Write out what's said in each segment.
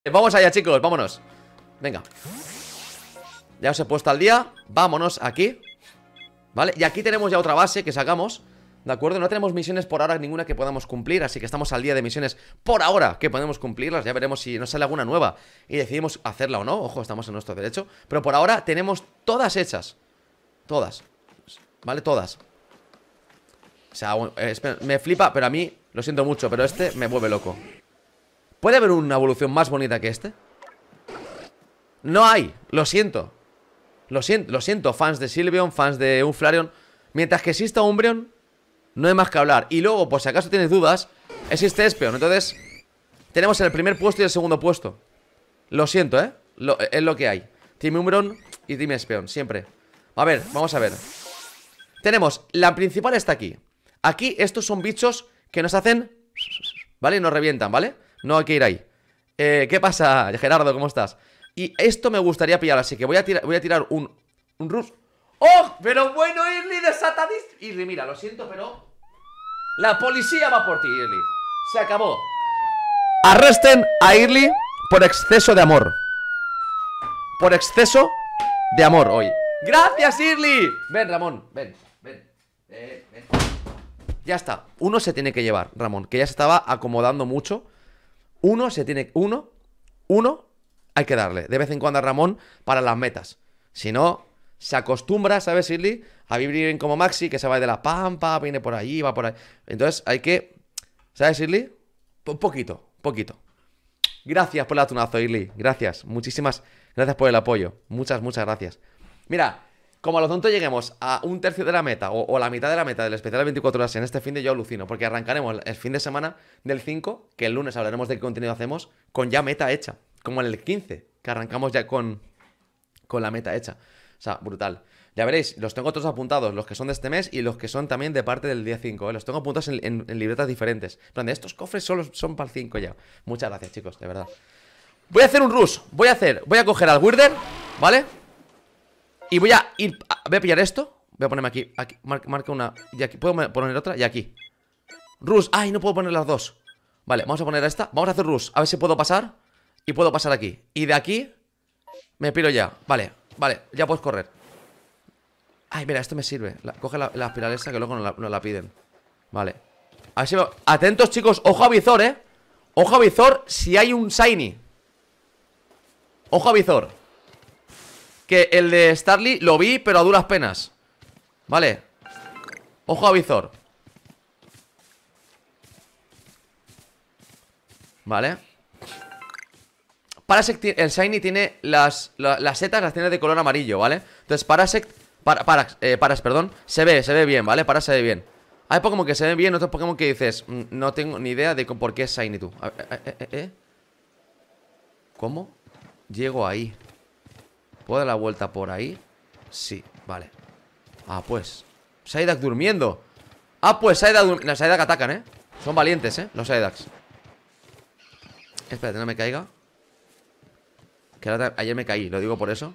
Vamos allá, chicos, vámonos. Venga. Ya os he puesto al día. Vámonos aquí. ¿Vale? Y aquí tenemos ya otra base que sacamos. ¿De acuerdo? No tenemos misiones por ahora ninguna que podamos cumplir, así que estamos al día de misiones por ahora que podemos cumplirlas. Ya veremos si nos sale alguna nueva y decidimos hacerla o no. Ojo, estamos en nuestro derecho. Pero por ahora tenemos todas hechas. Todas. ¿Vale? Todas. O sea, me flipa, pero a mí, lo siento mucho, pero este me vuelve loco. ¿Puede haber una evolución más bonita que este? No hay, lo siento. Lo siento, fans de Sylveon, fans de un Flareon. Mientras que exista Umbreon, no hay más que hablar. Y luego, por si acaso tienes dudas, existe Espeon. Entonces, tenemos el primer puesto y el segundo puesto. Lo siento, es lo que hay. Team Umbreon y Team Espeon, siempre. A ver, vamos a ver. Tenemos, la principal está aquí. Aquí, estos son bichos que nos hacen, ¿vale? Y nos revientan, ¿vale? No hay que ir ahí. ¿Qué pasa, Gerardo? ¿Cómo estás? Y esto me gustaría pillar, así que voy a tirar un rush. ¡Oh! Pero bueno, Early de Satanist. Early, mira, lo siento, pero la policía va por ti, Early. Se acabó. Arresten a Early por exceso de amor. Por exceso de amor hoy. ¡Gracias, Early! Ven, Ramón, ven. Ya está, uno se tiene que llevar, Ramón, que ya se estaba acomodando mucho. Uno hay que darle de vez en cuando a Ramón para las metas. Si no, se acostumbra, ¿sabes, Early? A vivir como Maxi, que se va de la pampa, viene por allí, va por ahí. Entonces hay que, ¿sabes, Early? Poquito. Gracias por el atunazo, Early. Gracias, muchísimas gracias por el apoyo. Muchas gracias. Mira, como a lo tonto lleguemos a un tercio de la meta o la mitad de la meta del especial de 24 horas en este fin de, yo alucino. Porque arrancaremos el fin de semana del 5, que el lunes hablaremos de qué contenido hacemos, con ya meta hecha. Como en el 15, que arrancamos ya con la meta hecha. O sea, brutal. Ya veréis, los tengo todos apuntados, los que son de este mes y los que son también de parte del día 5, ¿eh? Los tengo apuntados en libretas diferentes. En plan, estos cofres solo son para el 5 ya. Muchas gracias, chicos, de verdad. Voy a hacer un rush. Voy a coger al Weirder, ¿vale? Y voy a pillar esto. Voy a ponerme aquí, marca una. Y aquí, puedo poner otra y aquí. Rush, ay, no puedo poner las dos. Vale, vamos a poner esta, vamos a hacer rush. A ver si puedo pasar. Y puedo pasar aquí. Y de aquí me piro ya. Vale, ya puedes correr. Ay, mira, esto me sirve. Coge la espiral esa que luego no la piden. Vale. A ver si atentos, chicos. Ojo a visor, Ojo a visor si hay un Shiny. Ojo a visor. Que el de Starly lo vi, pero a duras penas. Vale. Ojo a visor. Vale. Parasect, el Shiny tiene las setas, las tiene de color amarillo, ¿vale? Entonces Parasect, Paras, perdón, se ve bien, ¿vale? Paras se ve bien. Hay Pokémon que se ven bien, otros Pokémon que dices, no tengo ni idea de por qué es Shiny tú. ¿Cómo? Llego ahí. ¿Puedo dar la vuelta por ahí? Sí, vale. Ah, pues Psyduck durmiendo. Ah, pues Psyduck, los Psyduck atacan, Son valientes, los Psyducks. Espérate, no me caiga. Que ayer me caí, lo digo por eso.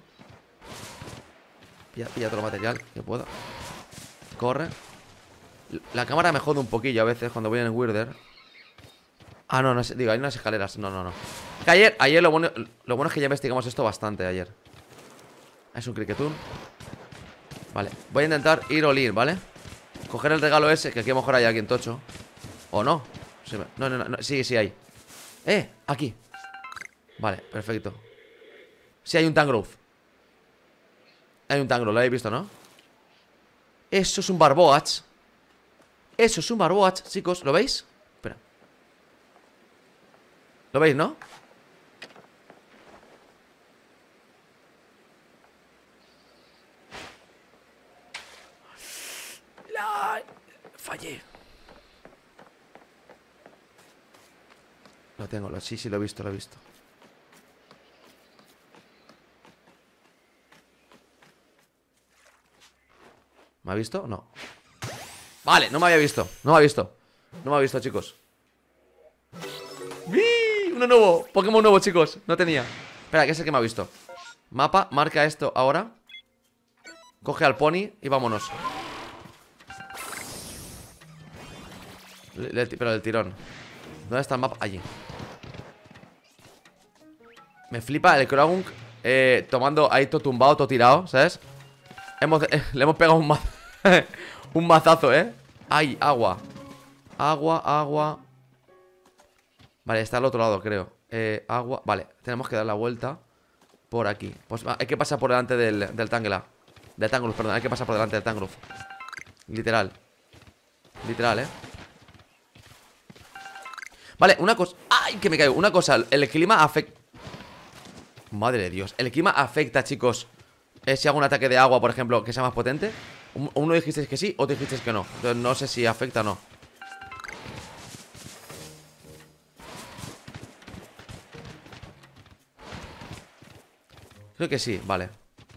Pilla todo el material que pueda. Corre. La cámara me jode un poquillo a veces cuando voy en el Weirder. Ah, no, digo, hay unas escaleras. No. Que ayer lo bueno es que ya investigamos esto bastante ayer. Es un Cricketun. Vale, voy a intentar ir all in, ¿vale? Coger el regalo ese, que aquí a lo mejor hay alguien tocho. ¿O no? No, sí hay. Aquí. Vale, perfecto. Sí, hay un Tangrowth. Hay un Tangrowth, lo habéis visto, ¿no? Eso es un Barboach. Eso es un Barboach, chicos, ¿lo veis? Espera. ¿Lo veis, no? Fallé. Lo tengo, sí, lo he visto, ¿Me ha visto? No. Vale, no me había visto. No me ha visto, chicos. ¡Bii! Uno nuevo, Pokémon nuevo, chicos. No tenía. Espera, ¿qué es el que me ha visto? Mapa, marca esto ahora. Coge al pony y vámonos. Pero del tirón. ¿Dónde está el mapa? Allí. Me flipa el Croagunk tomando ahí todo tumbado, todo tirado, ¿sabes? Le hemos pegado un mazazo, ¿eh? ¡Ay, agua! Agua, agua. Vale, está al otro lado, creo. Agua, vale, tenemos que dar la vuelta por aquí. Pues hay que pasar por delante del Tangela. Del Tangrowth, perdón, hay que pasar por delante del Tangrowth. Literal. Literal, ¿eh? Vale, una cosa. ¡Ay, que me caigo! Una cosa, el clima afecta. Madre de Dios. El clima afecta, chicos. Si hago un ataque de agua, por ejemplo, que sea más potente. Uno dijisteis que sí, otro dijisteis que no. Entonces no sé si afecta o no. Creo que sí, vale.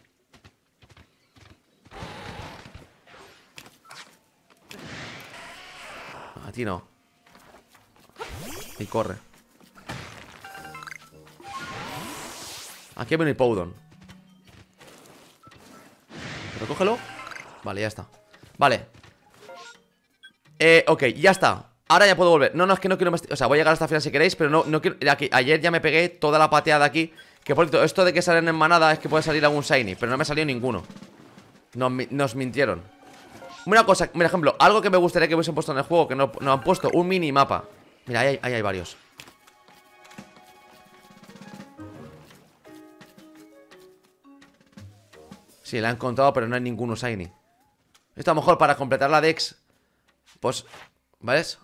A ti no. Y corre. Aquí hay un Hippowdon. Recógelo. Vale, ya está. Vale. Ok, ya está. Ahora ya puedo volver. No, es que no quiero... O sea, voy a llegar hasta el final si queréis, pero no quiero... Ayer ya me pegué toda la pateada aquí. Que por cierto, esto de que salen en manada es que puede salir algún shiny, pero no me salió ninguno. Nos mintieron. Una cosa, por ejemplo, algo que me gustaría que hubiesen puesto en el juego, que no han puesto, un minimapa. Mira, ahí hay varios. Sí, la he encontrado, pero no hay ninguno shiny. Esto a lo mejor para completar la Dex. Pues, ¿ves?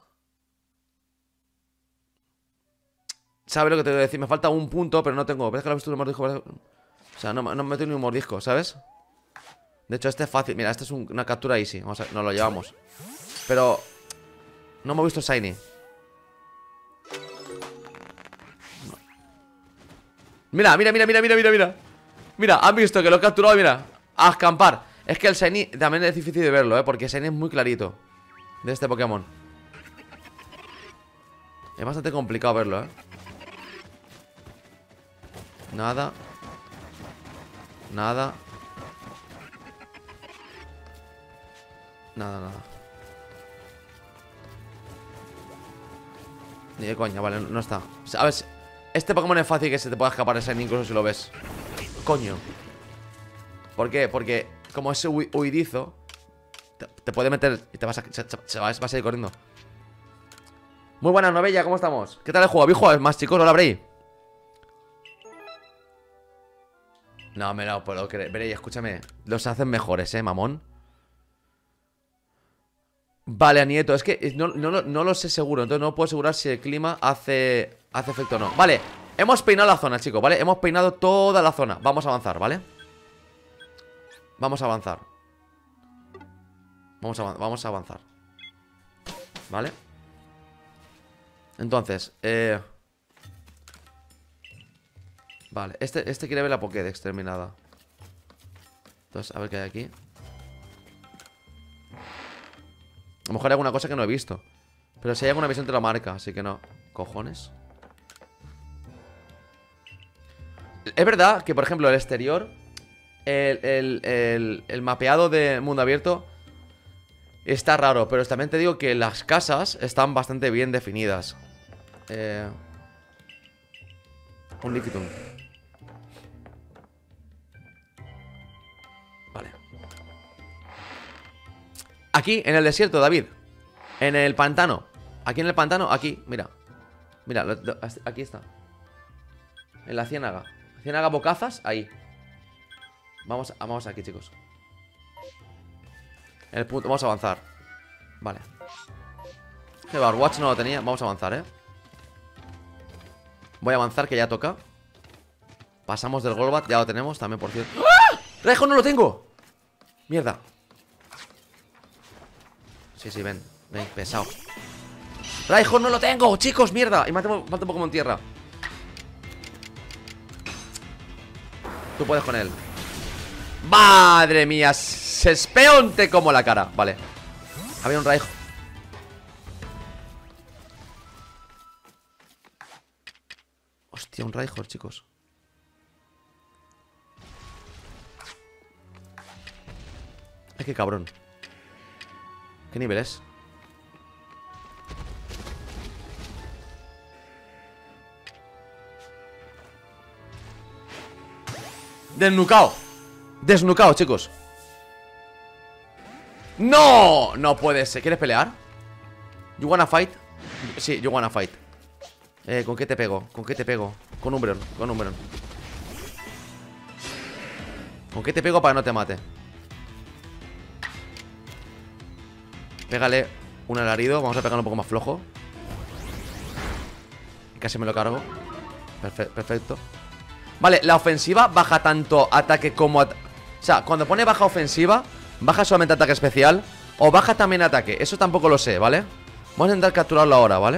¿Sabes lo que te voy a decir? Me falta un punto, pero no tengo. ¿Ves que lo has visto un mordisco? O sea, no me meto ni un mordisco, ¿sabes? De hecho, este es fácil. Mira, este es una captura easy. Vamos a ver, nos lo llevamos. Pero no hemos visto shiny. No. Mira. Mira, han visto que lo he capturado y mira. A escampar. Es que el shiny también es difícil de verlo, porque el shiny es muy clarito de este Pokémon. Es bastante complicado verlo, Nada. Nada. Nada. Ni de coña, vale, no está. A ver, este Pokémon es fácil que se te pueda escapar ese incluso si lo ves. Coño. ¿Por qué? Porque como es huidizo, te puede meter y te vas a ir corriendo. Muy buenas, Novella, ¿cómo estamos? ¿Qué tal el juego? ¿Habéis jugado más, chicos? ¿Hola, Bray? No me lo puedo creer. Bray, escúchame. Los hacen mejores, mamón. Vale, Anieto, es que no lo sé seguro. Entonces no puedo asegurar si el clima hace efecto o no. Vale, hemos peinado la zona, chicos, ¿vale? Hemos peinado toda la zona. Vamos a avanzar, ¿vale? Vamos a avanzar. Vamos a avanzar. ¿Vale? Entonces, vale, este quiere ver la Pokédex terminada. Entonces, a ver qué hay aquí. A lo mejor hay alguna cosa que no he visto. Pero si hay alguna visión te lo marca, así que no. Cojones. Es verdad que, por ejemplo, el exterior, el mapeado de mundo abierto está raro, pero también te digo que las casas están bastante bien definidas. Un Lickitung. Vale. Aquí, en el desierto, David. En el pantano. Aquí en el pantano, aquí, mira. Mira, aquí está. En la ciénaga. Ciénaga Bocazas, ahí. Vamos aquí, chicos. En el punto, vamos a avanzar. Vale. Que Barwatch no lo tenía, vamos a avanzar, Voy a avanzar, que ya toca. Pasamos del Golbat, ya lo tenemos también, por cierto. ¡Ah! ¡Raiho no lo tengo! Mierda. Sí, ven, pesado. ¡Raiho no lo tengo! ¡Chicos, mierda! Y me falta un Pokémon en tierra. Tú puedes con él. ¡Madre mía! Se espeonte como la cara. Vale. Había un Raiho. Hostia, un Raiho, chicos. Ay, qué cabrón. ¿Qué nivel es? Desnucado. Desnucado, chicos. ¡No! No puede ser. ¿Quieres pelear? ¿You wanna fight? Sí, you wanna fight. ¿Con qué te pego? ¿Con qué te pego? Con Umbreon, con Umbreon. ¿Con qué te pego para que no te mate? Pégale un alarido. Vamos a pegarlo un poco más flojo. Casi me lo cargo. Perfecto. Vale, la ofensiva baja tanto ataque como... O sea, cuando pone baja ofensiva, baja solamente ataque especial o baja también ataque. Eso tampoco lo sé, ¿vale? Vamos a intentar capturarlo ahora, ¿vale?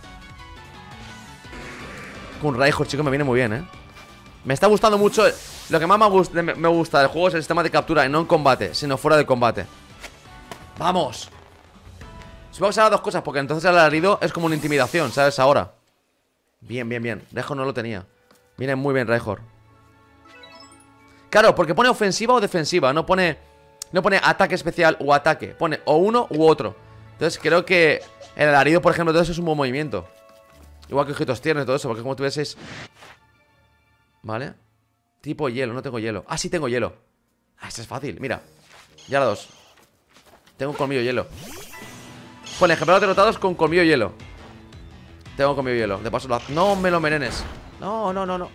Con Raichu, chicos, me viene muy bien, ¿eh? Me está gustando mucho. Lo que más me gusta del juego es el sistema de captura. Y no en combate, sino fuera de combate. ¡Vamos! Supongo que será dos cosas, porque entonces el alarido es como una intimidación, ¿sabes? Ahora. Bien, bien, bien. Raihor no lo tenía. Viene muy bien Raihor. Claro, porque pone ofensiva o defensiva. No pone ataque especial o ataque. Pone o uno u otro. Entonces creo que el alarido, por ejemplo, todo eso es un buen movimiento. Igual que ojitos tiernos y todo eso, porque como tuvieseis... ¿Vale? Tipo hielo, no tengo hielo. Ah, sí tengo hielo. Ah, esto es fácil, mira. Ya la 2. Tengo un colmillo hielo. Pone ejemplares derrotados con colmillo hielo. Tengo colmillo hielo. De paso, no me lo menenes. No, no, no, no.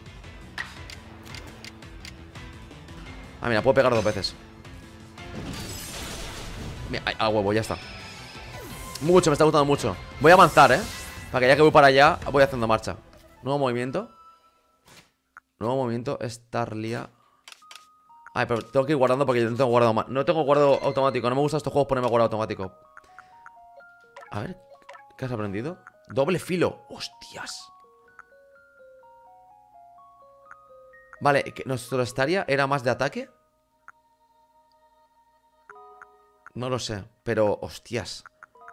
Ah, mira, puedo pegar 2 veces. Mira, a huevo, ya está. Mucho, me está gustando mucho. Voy a avanzar, para que ya que voy para allá, voy haciendo marcha. Nuevo movimiento. Nuevo movimiento, Starlia. Ay, pero tengo que ir guardando porque no tengo guardado. No tengo guardado automático. No me gusta estos juegos ponerme guardado automático. A ver, ¿qué has aprendido? Doble filo. ¡Hostias! Vale, ¿nuestro Staria era más de ataque? No lo sé, pero hostias.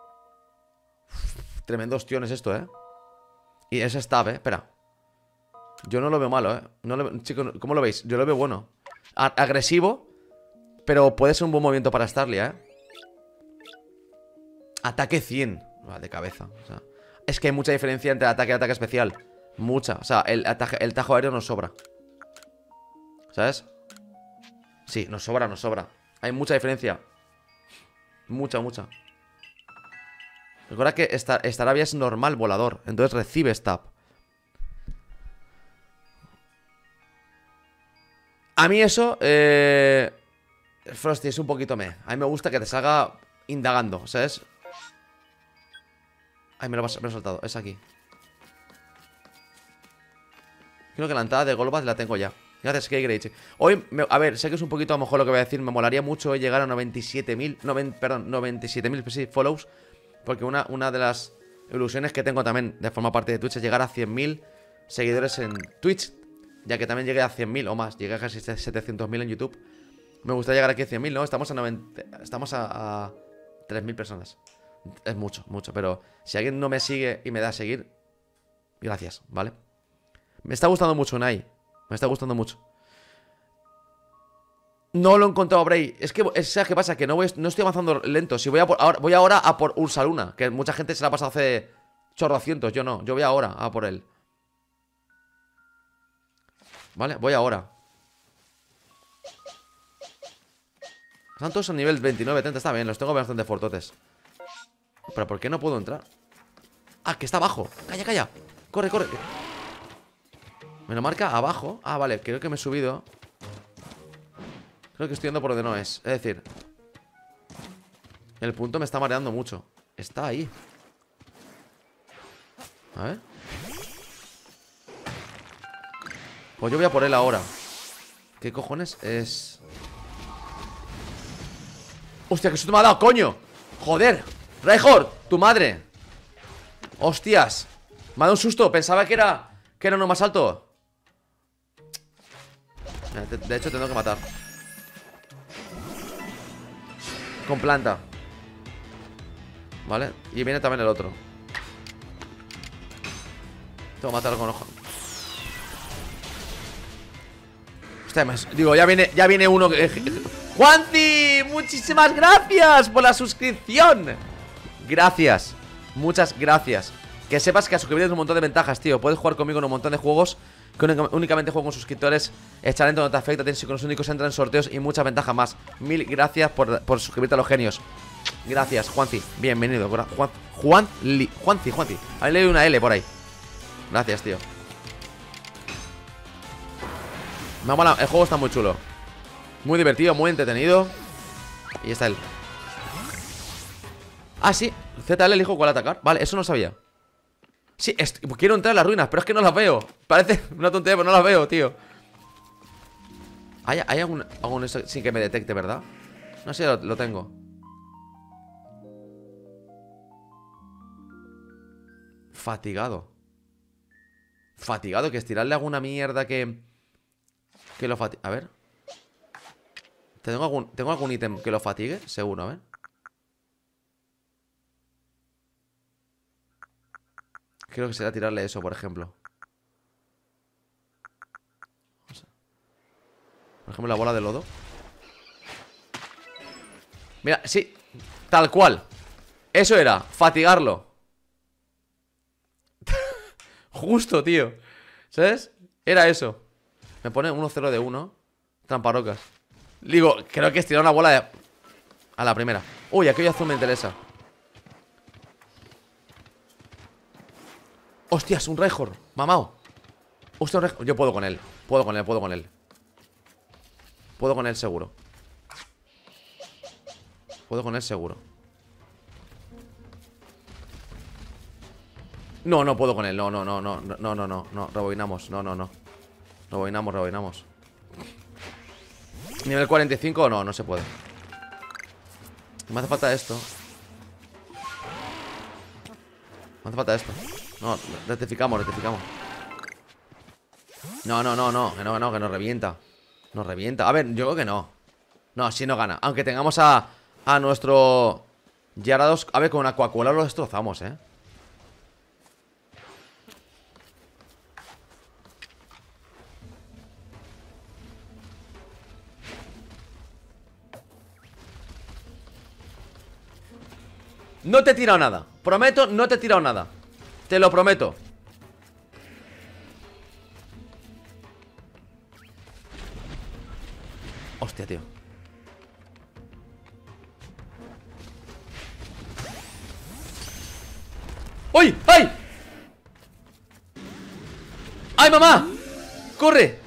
Tremendo ostión es esto, Y ese stab, espera. Yo no lo veo malo, Chicos, ¿cómo lo veis? Yo lo veo bueno. Agresivo, pero puede ser un buen movimiento para Starlia, Ataque 100. De cabeza, o sea, es que hay mucha diferencia entre ataque y ataque especial. Mucha, o sea, el tajo aéreo nos sobra. ¿Sabes? Sí, nos sobra, nos sobra. Hay mucha diferencia. Mucha, mucha. Recuerda que Staravia es normal volador, entonces recibe stab. A mí eso, Frosty, es un poquito A mí me gusta que te salga indagando, ¿sabes? Ay, me lo he saltado, es aquí. Creo que la entrada de Golbat la tengo ya. Gracias, K-Grade. Hoy, a ver, sé que es un poquito a lo mejor lo que voy a decir. Me molaría mucho llegar a 97.000 perdón, 97.000 follows. Porque una de las ilusiones que tengo también de forma parte de Twitch es llegar a 100.000 seguidores en Twitch. Ya que también llegué a 100.000 o más. Llegué a casi 700.000 en YouTube. Me gustaría llegar aquí a 100.000, ¿no? Estamos a 3.000 personas. Es mucho, mucho. Pero si alguien no me sigue y me da a seguir, gracias, ¿vale? Me está gustando mucho, Unai. Me está gustando mucho. No lo he encontrado, Bray. Es que, ¿sabes qué pasa? Que no estoy avanzando lento. Si voy ahora a por Ursaluna. Que mucha gente se la ha pasado hace chorrocientos. Yo no. Yo voy ahora a por él. Vale, voy ahora. Están todos a nivel 29, 30. Está bien, los tengo bastante fortotes. Pero ¿por qué no puedo entrar? Ah, que está abajo. Calla, calla. Corre, corre. Me lo marca abajo. Ah, vale, creo que me he subido. Creo que estoy yendo por donde no es. Es decir, el punto me está mareando mucho. Está ahí. A ver. Pues yo voy a por él ahora. ¿Qué cojones es? ¡Hostia, que susto me ha dado, coño! ¡Joder! ¡Raihor! ¡Tu madre! ¡Hostias! Me ha dado un susto. Pensaba que era uno más alto. De hecho, tengo que matar. Con planta. ¿Vale? Y viene también el otro. Tengo que matarlo con ojo. Hostia, digo, ya viene uno que... ¡Juanci! ¡Muchísimas gracias por la suscripción! Gracias. Muchas gracias. Que sepas que a suscribirte es un montón de ventajas, tío. Puedes jugar conmigo en un montón de juegos que únicamente juego con suscriptores. El talento no te afecta, tienes con los únicos entran en sorteos y muchas ventajas más. Mil gracias por suscribirte a los genios. Gracias, Juanci. Bienvenido. Juanci. Habéis leído una L por ahí. Gracias, tío. Me ha molado. El juego está muy chulo. Muy divertido, muy entretenido. Y está él. Ah, sí. ZL elijo cuál atacar. Vale, eso no sabía. Sí, quiero entrar en las ruinas, pero es que no las veo. Parece una tontería, pero no las veo, tío. ¿Hay algún eso sin que me detecte, verdad? No sé, lo tengo. Fatigado. Fatigado, que estirarle alguna mierda que lo fatigue. A ver. ¿Tengo algún ítem que lo fatigue? Seguro, a ver. Creo que será tirarle eso, por ejemplo. Por ejemplo, la bola de lodo. Mira, sí. Tal cual. Eso era, fatigarlo. Justo, tío. ¿Sabes? Era eso. Me pone 1-0 de 1. Tramparocas. Digo, creo que es tirar una bola de... A la primera. Uy, aquello azul me interesa. Hostias, un Reinhardt. Mamao. Hostia, un Reinhardt. Yo puedo con él. Puedo con él. Puedo con él seguro. Puedo con él seguro. No, no puedo con él. No. Rebobinamos. No. Rebobinamos. Nivel 45, no se puede. Me hace falta esto. Me hace falta esto. No, rectificamos. No, que nos revienta. Nos revienta. A ver, yo creo que no. No, sí no gana. Aunque tengamos a nuestro Gyarados. A ver, con una Coca-Cola lo destrozamos, No te he tirado nada. Prometo, no te he tirado nada. Te lo prometo. Hostia, tío. ¡Uy! ¡Ay! ¡Ay, mamá! ¡Corre!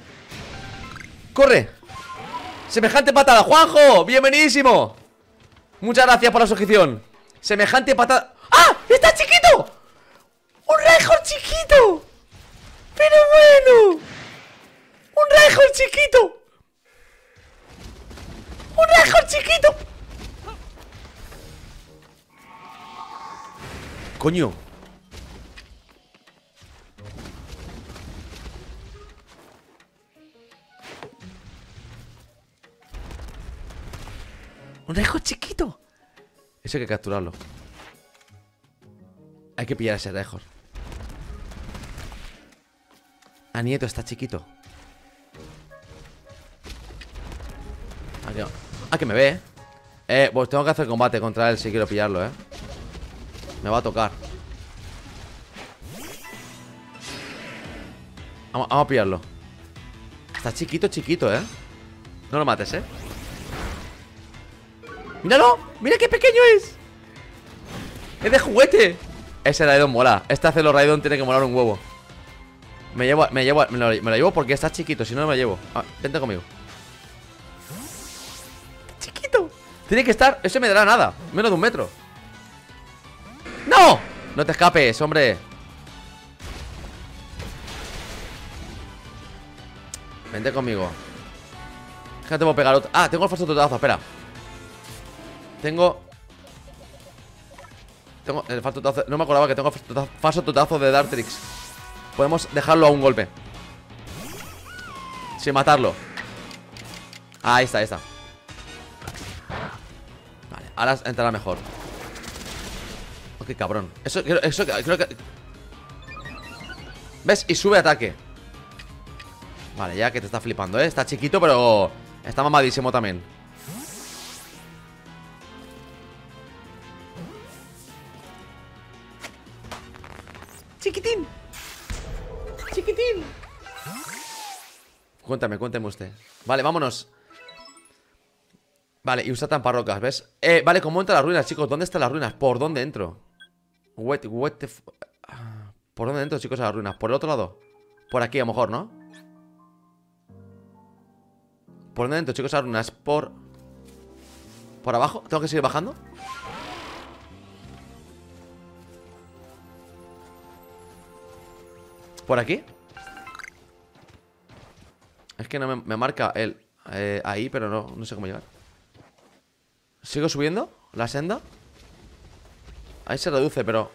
Semejante patada. ¡Juanjo! ¡Bienvenidísimo! Muchas gracias por la suscripción. Semejante patada. ¡Ah! ¡Está chiquito! ¡Un Reinhardt chiquito! ¡Pero bueno! ¡Un Reinhardt chiquito! ¡Un Reinhardt chiquito! ¡Coño! ¡Un Reinhardt chiquito! Eso hay que capturarlo. Hay que pillar a ese Reinhardt. A Nieto está chiquito. Que me ve, pues tengo que hacer combate contra él si quiero pillarlo, Me va a tocar. Vamos a pillarlo. Está chiquito, No lo mates, ¡Míralo! ¡Mira qué pequeño es! ¡Es de juguete! Ese Raidon mola. Este Acelo Raidon tiene que molar un huevo. Me lo llevo porque está chiquito. Si no, no me lo llevo. Vente conmigo. Chiquito. Tiene que estar... Eso me dará nada. Menos de 1 metro. ¡No! No te escapes, hombre. Vente conmigo. Es que no te puedo pegar otro. Ah, tengo el falso tutazo, espera. Tengo el falso tutazo. No me acordaba que tengo el falso tutazo de Dartrix. Podemos dejarlo a un golpe sin matarlo. Ahí está. Vale, ahora entrará mejor. Oh, qué cabrón. Eso creo que... ¿Ves? Y sube ataque. Vale, ya que te está flipando, Está chiquito, pero está mamadísimo también. Chiquitín. Cuéntame usted. Vale, vámonos. Vale, y usa tamparrocas, ¿ves? Vale, ¿cómo entro a las ruinas, chicos? ¿Dónde están las ruinas? ¿Por dónde entro? ¿Por dónde entro, chicos, a las ruinas? ¿Por el otro lado? Por aquí, a lo mejor, ¿no? ¿Por dónde entro, chicos, a las ruinas? ¿Por abajo? ¿Tengo que seguir bajando? ¿Por aquí? Es que no me marca el... ahí, pero no sé cómo llegar. ¿Sigo subiendo? ¿La senda? Ahí se reduce, pero...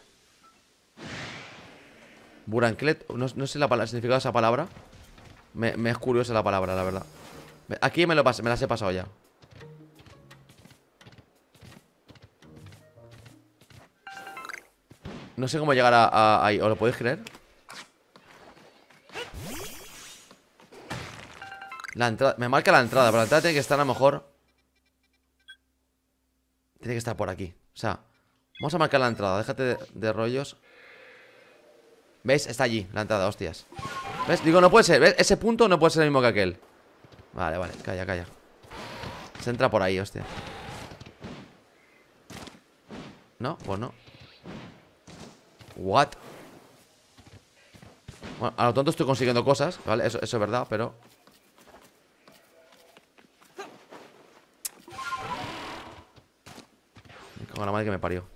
Buranclet, no sé el significado de esa palabra. Me es curiosa la palabra, la verdad. Aquí me las he pasado ya. No sé cómo llegar a ahí, ¿os lo podéis creer? La entrada, me marca la entrada, pero la entrada tiene que estar a lo mejor. Tiene que estar por aquí. O sea, vamos a marcar la entrada. Déjate de rollos. ¿Veis? Está allí, la entrada, hostias. ¿Ves? Digo, no puede ser, ¿ves? Ese punto no puede ser el mismo que aquel. Vale, calla. Se entra por ahí, hostia. No, pues no. What? Bueno, a lo tonto estoy consiguiendo cosas, ¿vale? Eso es verdad, pero... Me cago en la madre que me parió.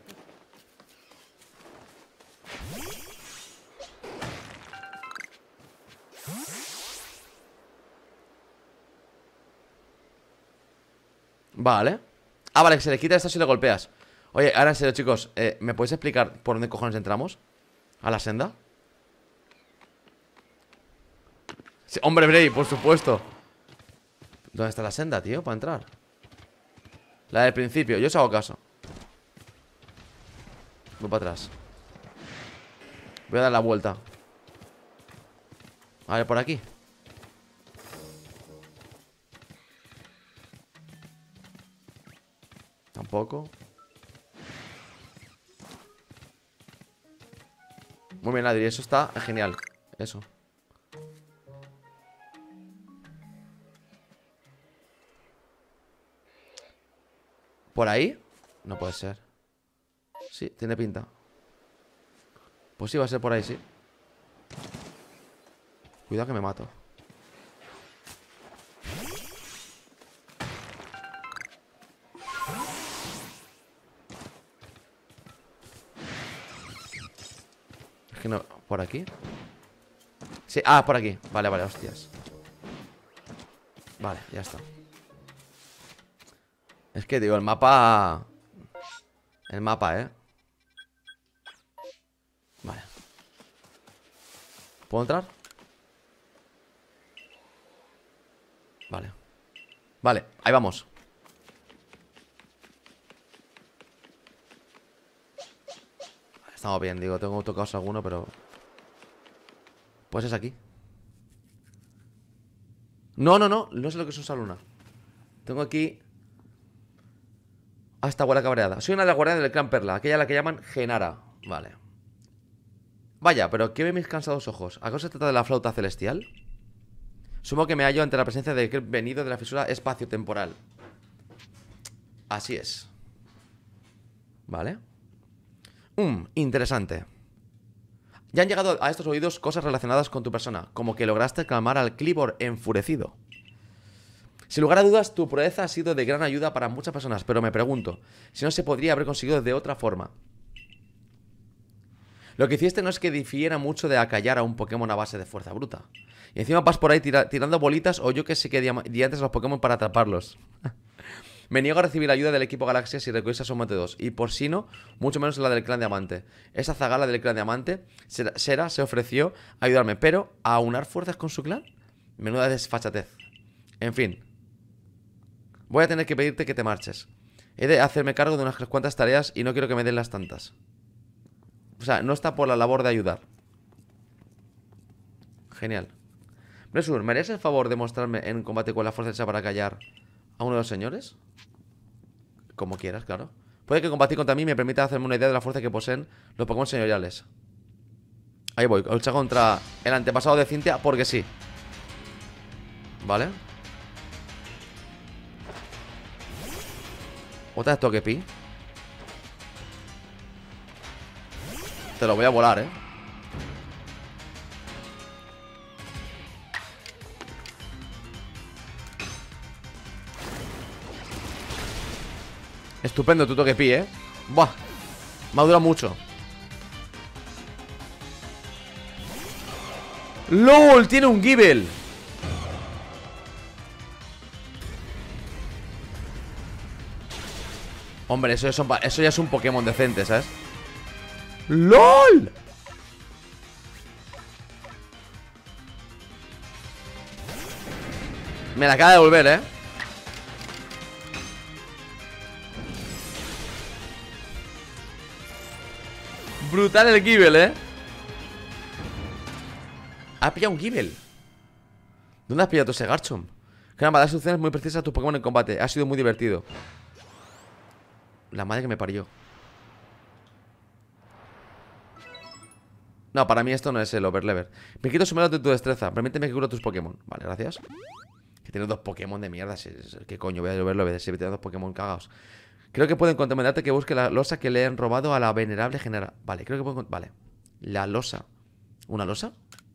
Vale. Ah, vale, que se le quita esto si le golpeas. Oye, ahora en serio, chicos, ¿me podéis explicar por dónde cojones entramos? ¿A la senda? Sí, hombre, Bray, por supuesto. ¿Dónde está la senda, tío? Para entrar. La del principio, yo os hago caso. Voy para atrás. Voy a dar la vuelta. A ver, por aquí. Tampoco. Muy bien, Adri, eso está genial. Eso. ¿Por ahí? No puede ser. Sí, tiene pinta. Pues sí, va a ser por ahí, sí. Cuidado que me mato. Es que no... ¿Por aquí? Sí, por aquí. Vale, hostias. Vale, ya está. Es que, digo, el mapa... El mapa, Vale. ¿Puedo entrar? Vale, ahí vamos. Estamos bien, digo, tengo tocados alguno, pero... Pues es aquí. No sé lo que es una luna. Tengo aquí... esta guardia cabreada. Soy una de las guardianas del clan Perla, aquella a la que llaman Genara. Vale. Vaya, pero ¿qué ve mis cansados ojos? ¿Acaso se trata de la flauta celestial? Sumo que me hallo ante la presencia de aquel venido de la fisura espacio-temporal. Así es. Vale. Interesante. Ya han llegado a estos oídos cosas relacionadas con tu persona, como que lograste calmar al Clibor enfurecido. Sin lugar a dudas, tu proeza ha sido de gran ayuda para muchas personas, pero me pregunto si no se podría haber conseguido de otra forma. Lo que hiciste no es que difiera mucho de acallar a un Pokémon a base de fuerza bruta. Y encima vas por ahí tirando bolitas o yo que sé que diantres a los Pokémon para atraparlos. Me niego a recibir ayuda del equipo Galaxia si recurres a Sombate 2. Y por si no, mucho menos la del Clan Diamante. Esa zagala del Clan Diamante, Sera se ofreció a ayudarme, pero ¿a aunar fuerzas con su clan? Menuda desfachatez. En fin. Voy a tener que pedirte que te marches. He de hacerme cargo de unas cuantas tareas y no quiero que me den las tantas. O sea, no está por la labor de ayudar. Genial. Bresur, ¿me harías el favor de mostrarme en combate con la fuerza hecha para callar a uno de los señores? Como quieras, claro. Puede que combatir contra mí me permita hacerme una idea de la fuerza que poseen los Pokémon señoriales. Ahí voy, lucha contra el antepasado de Cynthia porque sí. Vale. Otra de Togepi. Te lo voy a volar, ¿eh? Estupendo tu Togepi, ¿eh? Buah. Me ha durado mucho. ¡LOL! Tiene un Gible. Hombre, eso ya es un Pokémon decente, ¿sabes? ¡LOL! Me la acaba de devolver, ¿eh? Brutal el Gible, ¿eh? Ha pillado un Gible. ¿Dónde has pillado ese Garchomp? Caramba, das soluciones muy precisas a tus Pokémon en combate. Ha sido muy divertido. La madre que me parió. No, para mí esto no es el overlever. Me quito sumado de tu destreza. Permíteme que curo tus Pokémon. Vale, gracias. Que tiene dos Pokémon de mierda. ¿Qué coño? Voy a overlever si tiene dos Pokémon cagados. Creo que pueden contemplarte que busque la losa que le han robado a la venerable general. Vale, creo que pueden... Vale. La losa. ¿Una losa?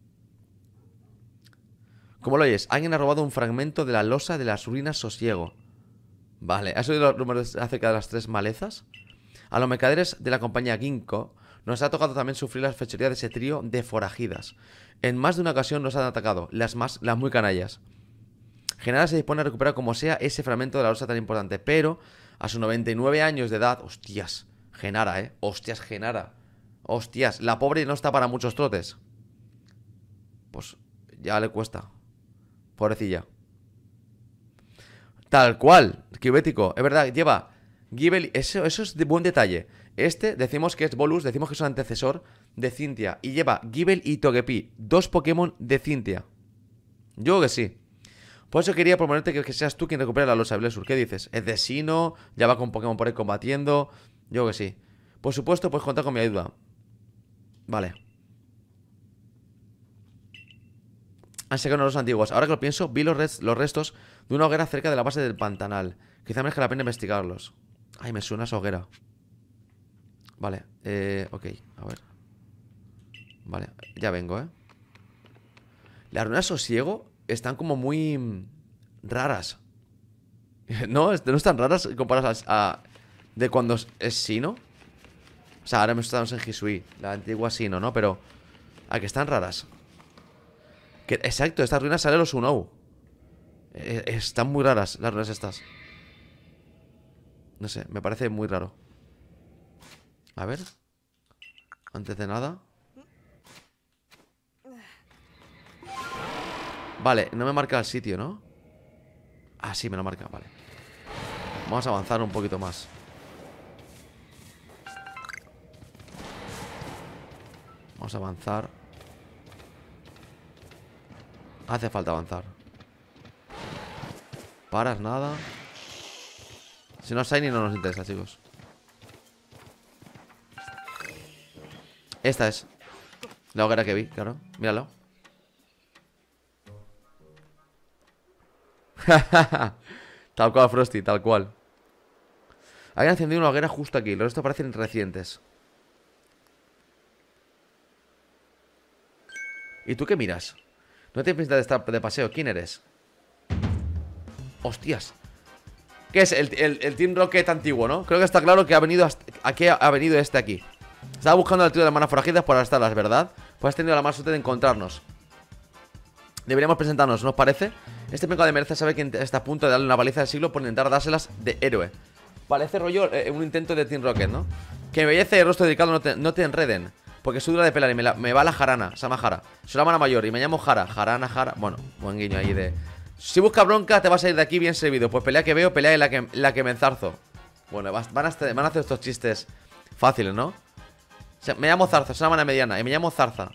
¿Cómo lo oyes? Alguien ha robado un fragmento de la losa de las ruinas Sosiego. Vale, ¿has oído los rumores acerca de las 3 malezas? A los mercaderes de la compañía Ginkgo nos ha tocado también sufrir las fechorías de ese trío de forajidas. En más de una ocasión nos han atacado, las muy canallas. Genara se dispone a recuperar como sea ese fragmento de la losa tan importante, pero a sus 99 años de edad... Hostias, Genara, hostias, Genara. Hostias, la pobre no está para muchos trotes. Pues ya le cuesta. Pobrecilla. Tal cual, Cubético, es verdad, lleva Gible, eso es de buen detalle. Este, decimos que es Bolus, decimos que es un antecesor de Cynthia. Y lleva Gible y Togepi, 2 Pokémon de Cynthia. Yo creo que sí. Por eso quería proponerte que seas tú quien recupere la losa, Blessur. ¿Qué dices? Es de Sino, ya va con Pokémon por ahí combatiendo. Yo creo que sí. Por supuesto, puedes contar con mi ayuda. Vale. Han sacado los antiguos. Ahora que lo pienso, vi los restos de una hoguera cerca de la base del pantanal. Quizá merezca la pena investigarlos. Ay, me suena esa hoguera. Vale, ok, a ver. Vale, ya vengo, Las ruinas Sosiego están como muy raras. No están raras comparadas a de cuando es Sino. O sea, ahora estamos en Hisui, la antigua Sino, ¿no? Pero a que están raras. Exacto, estas ruinas salen los Unou. Están muy raras las ruinas estas. No sé, me parece muy raro. A ver. Antes de nada. Vale, no me marca el sitio, ¿no? Ah, sí, me lo marca, vale. Vamos a avanzar un poquito más. Vamos a avanzar. Hace falta avanzar. Paras nada. Si no es Shiny no nos interesa, chicos. Esta es la hoguera que vi, claro. Míralo. Tal cual, Frosty, tal cual. Habían encendido una hoguera justo aquí. Los restos parecen recientes. ¿Y tú qué miras? No te pinta de estar de paseo. ¿Quién eres? Hostias. ¿Qué es? El Team Rocket antiguo, ¿no? Creo que está claro que ha venido aquí ha venido este aquí. Estaba buscando al tío de las manos forajidas por arrastrarlas, ¿verdad? Pues has tenido la mala suerte de encontrarnos. Deberíamos presentarnos, ¿no os parece? Este pecado merece saber que está a punto de darle una paliza del siglo por intentar dárselas de héroe. Parece rollo un intento de Team Rocket, ¿no? Que belleza y rostro dedicado no te enreden. Porque soy dura de pelar y me va la jarana, se llama Jara. Soy la hermana mayor y me llamo Jara. Jarana, Jara. Bueno, buen guiño ahí de... Si buscas bronca te vas a ir de aquí bien servido. Pues pelea que veo, pelea en la que me enzarzo. Bueno, van a hacer estos chistes fáciles, ¿no? O sea, me llamo Zarza, soy la hermana mediana y me llamo Zarza.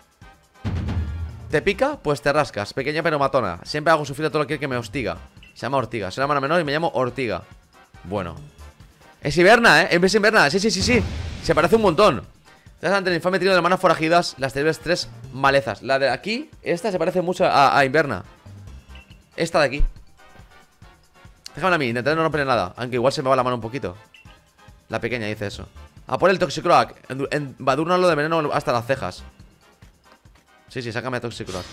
¿Te pica? Pues te rascas, pequeña pero matona. Siempre hago sufrir a todo aquel que me hostiga. Se llama Ortiga, soy la hermana menor y me llamo Ortiga. Bueno. Es Inverna, Es Inverna, sí. Se parece un montón. Tras ante el infame trío de hermanas forajidas, las terribles 3 malezas. La de aquí, esta se parece mucho a Inverna. esta de aquí. Déjame a mí, intentaré no romper nada. Aunque igual se me va la mano un poquito. La pequeña dice eso. A por el Toxicroak. Embadúrnalo de veneno hasta las cejas. Sí, sí, sácame a Toxicroak.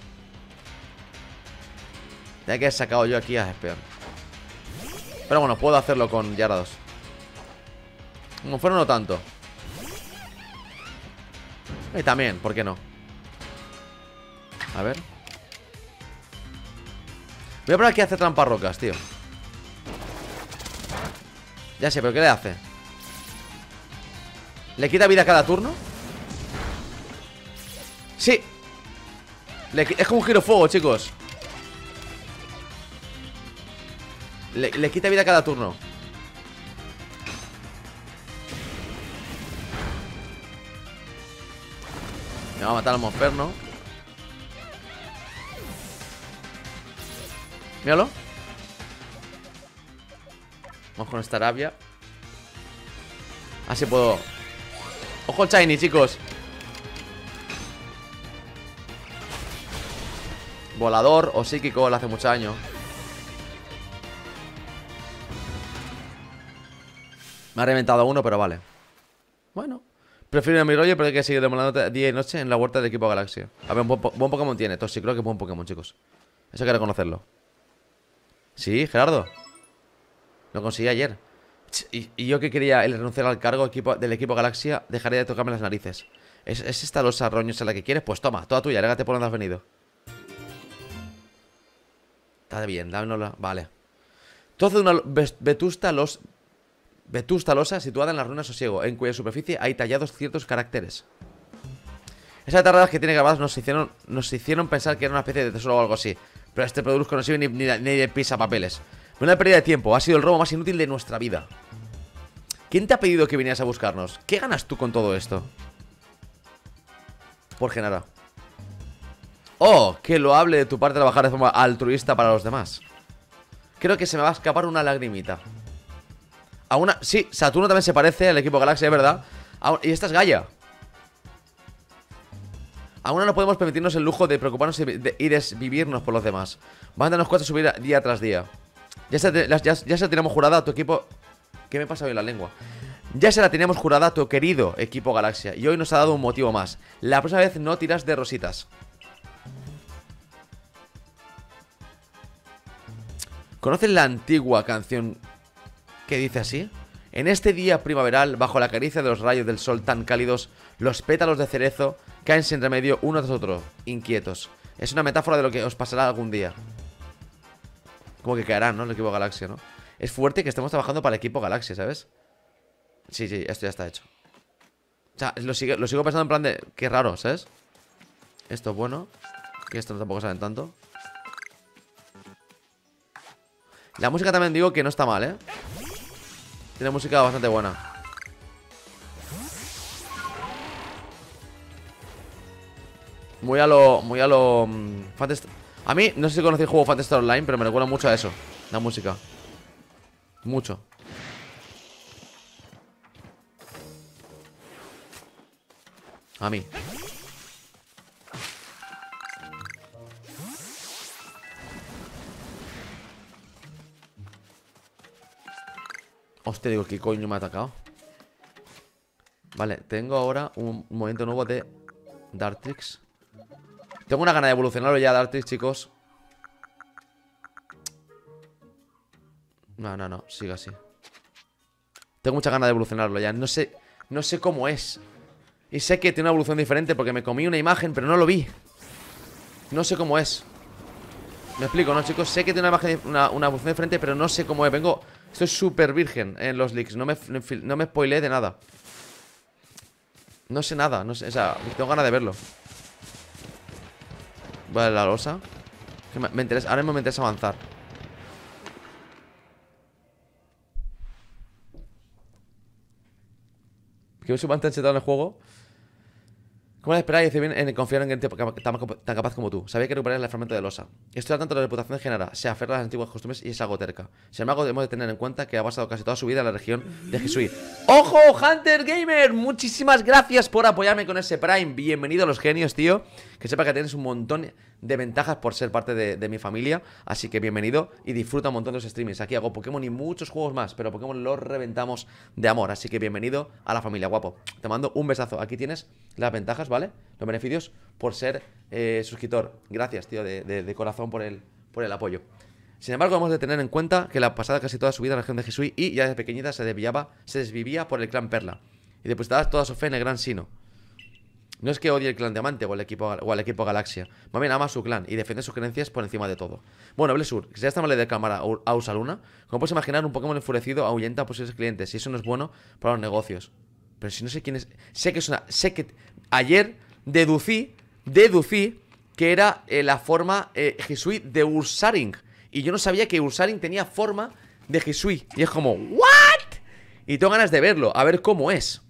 Ya que he sacado yo aquí a Espeon. Pero bueno, puedo hacerlo con Gyarados. Como fuera no tanto. Y también, ¿por qué no? A ver. Voy a probar aquí a hacer trampas rocas, tío. Ya sé, pero ¿qué le hace? ¿Le quita vida cada turno? Sí. Es como un giro fuego, chicos. Le quita vida cada turno. Me va a matar al Monferno. Míralo. Vamos con esta rabia. Así puedo. Ojo el Shiny, chicos. Volador o psíquico le hace mucho daño. Me ha reventado uno, pero vale. Bueno, prefiero a mi rollo, pero hay que seguir demolando día y noche en la huerta del equipo Galaxia. A ver, un buen Pokémon tiene. Toxicroak es buen Pokémon, chicos. Eso hay que reconocerlo. Sí, Gerardo. Lo conseguí ayer. Y yo que quería el renunciar al cargo del equipo Galaxia, dejaría de tocarme las narices. ¿Es esta losa roñosa la que quieres? Pues toma, toda tuya, légate por donde has venido. Está bien, dámosla. Vale. Trozo de una vetusta losa situada en las ruinas Sosiego, en cuya superficie hay tallados ciertos caracteres. Esas tardadas que tiene grabadas nos hicieron pensar que era una especie de tesoro o algo así. Pero este producto no sirve ni de pisapapeles. Una pérdida de tiempo, ha sido el robo más inútil de nuestra vida. ¿Quién te ha pedido que vinieras a buscarnos? ¿Qué ganas tú con todo esto? Por generar. Oh, qué loable de tu parte trabajar de forma altruista para los demás. Creo que se me va a escapar una lagrimita. Sí, Saturno también se parece al equipo Galaxia, es verdad. Y esta es Gaia. Aún no podemos permitirnos el lujo de preocuparnos y desvivirnos por los demás. Van a darnos cuesta subir día tras día. Ya se la teníamos jurada a tu equipo. ¿Qué me pasa hoy en la lengua? Ya se la teníamos jurada a tu querido equipo Galaxia. Y hoy nos ha dado un motivo más. La próxima vez no tiras de rositas. ¿Conoces la antigua canción que dice así? En este día primaveral, bajo la caricia de los rayos del sol tan cálidos, los pétalos de cerezo caen sin remedio uno tras otro, inquietos. Es una metáfora de lo que os pasará algún día. Como que caerán, ¿no? El equipo Galaxia, ¿no? Es fuerte que estemos trabajando para el equipo Galaxia, ¿sabes? Sí, sí, esto ya está hecho. O sea, lo sigo pensando en plan de... Qué raro, ¿sabes? Esto es bueno. Y esto tampoco saben tanto. La música también digo que no está mal, ¿eh? Tiene música bastante buena. Muy a lo a mí, no sé si conocéis el juego Phantasy Star Online, pero me recuerda mucho a eso. La música. Mucho. A mí. Hostia, digo, ¿qué coño me ha atacado? Vale, tengo ahora un movimiento nuevo de Dartrix. Tengo una gana de evolucionarlo ya, Dartrix, chicos. No, sigue así. Tengo mucha gana de evolucionarlo ya. No sé cómo es. Y sé que tiene una evolución diferente porque me comí una imagen, pero no lo vi. No sé cómo es. Me explico, ¿no, chicos? Sé que tiene una imagen, una evolución diferente, pero no sé cómo es. Estoy súper virgen en los leaks. No me spoileé de nada. No sé nada, no sé, o sea, tengo ganas de verlo. Vale, la losa. Me interesa, ahora mismo me interesa avanzar. Que me suban tan chetado en el juego. ¿Cómo le esperáis? Dice bien en confiar en gente tan capaz como tú. Sabía que recuperar el fragmento de losa. Estoy al tanto de la reputación de Genara. Se aferra a las antiguas costumbres y es algo terca. Sin embargo, debemos de tener en cuenta que ha pasado casi toda su vida en la región de Hisui. ¡Ojo, Hunter Gamer! Muchísimas gracias por apoyarme con ese Prime. Bienvenido a los genios, tío. Que sepa que tienes un montón de ventajas por ser parte de mi familia. Así que bienvenido y disfruta un montón de los streamings. Aquí hago Pokémon y muchos juegos más, pero Pokémon los reventamos de amor. Así que bienvenido a la familia, guapo. Te mando un besazo. Aquí tienes las ventajas, ¿vale? Los beneficios por ser suscriptor. Gracias, tío, de corazón por el apoyo. Sin embargo, hemos de tener en cuenta que la pasada casi toda su vida en la región de Hisui y ya desde pequeñita se desvivía por el clan Perla. Y depositaba toda su fe en el gran Sino. No es que odie el clan Diamante o al equipo Galaxia. Más bien ama a su clan y defiende sus creencias por encima de todo. Bueno, Blessur, si ya está mal de calmar a Ursaluna, como puedes imaginar, un Pokémon enfurecido ahuyenta a posibles clientes y eso no es bueno para los negocios. Pero si no sé quién es. Sé que ayer deducí que era la forma Hisui de Ursaring. Y yo no sabía que Ursaring tenía forma de Hisui. Y es como, ¿what? Y tengo ganas de verlo, a ver cómo es.